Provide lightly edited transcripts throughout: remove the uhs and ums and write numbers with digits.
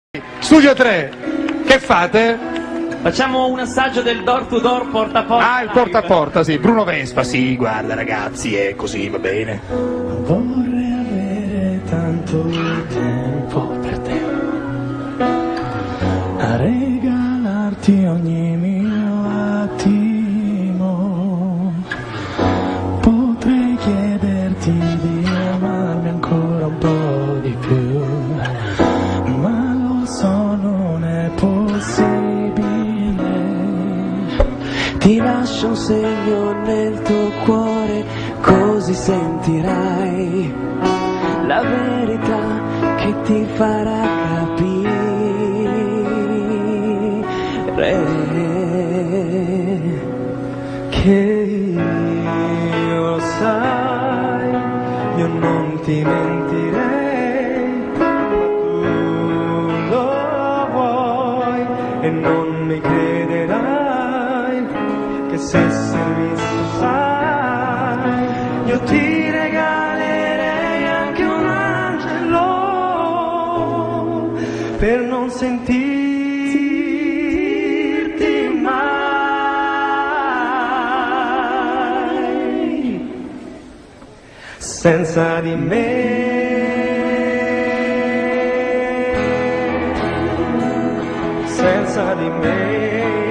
Studio 3, che fate? Facciamo un assaggio del door to door, porta a porta. Ah, il porta a porta, sì. Bruno Vespa, sì, guarda ragazzi, è così, va bene. Vorrei avere tanto tempo per te, a regalarti ogni mio attimo. Potrei chiederti di amarmi ancora un po' di più, ma lo so, non è possibile. Ti lascio un segno nel tuo cuore, così sentirai la verità che ti farà capire che io, sai, io non ti mentirei, ma tu lo vuoi e non mi crederai, che se servisse, sai, io ti regalerei anche un angelo per non sentirti mai senza di me. Senza di me.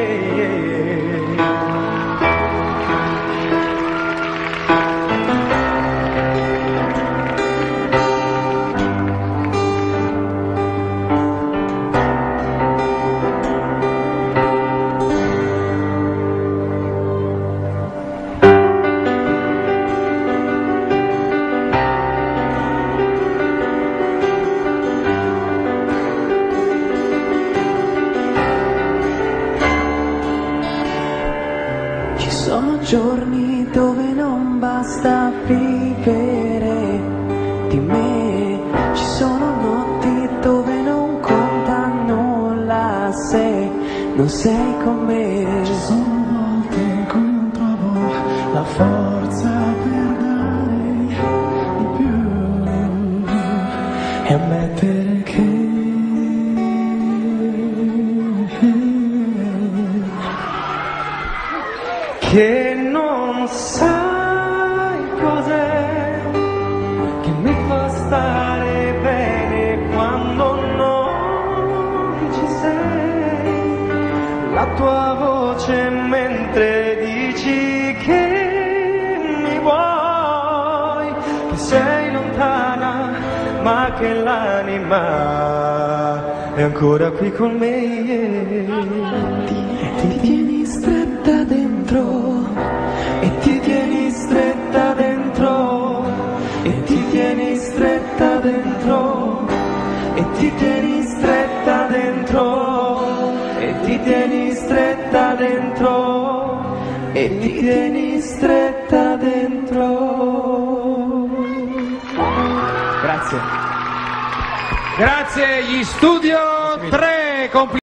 Ci sono giorni dove non basta vivere di me, ci sono notti dove non conta nulla se non sei con me. Ci sono volte in cui non trovo la forza per dare di più e ammettere che non sai cos'è che mi fa stare bene quando non ci sei, la tua voce mentre dici che mi vuoi, che sei lontana ma che l'anima è ancora qui con me. Ti tieni stretta dentro e ti tieni stretta dentro e ti tieni stretta dentro e ti tieni stretta dentro e ti tieni stretta dentro e ti tieni stretta dentro. Grazie. Grazie, gli Studio 3, complimenti.